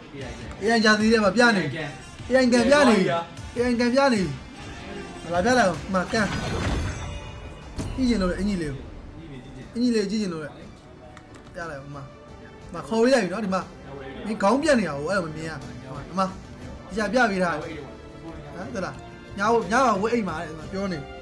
AI ကြာသေးတယ်မှာပြနေ AI ကန်ပြနေ AI ကန်ပြနေလာပြလိုက်အောင်မကန်ကြည့်ကျင်လို့အင်ကြီးလေးကြည့်ကျင်လို့ပြလိုက်အောင်မခေါ်ရပြီနော်ဒီမှာမင်းခေါင်းပြက်နေတာကိုအဲ့လိုမမြင်ရဒီမှာဒီချာပြပေးထားဟမ်သလားညာဝဲအိမ်မှာပြောနေ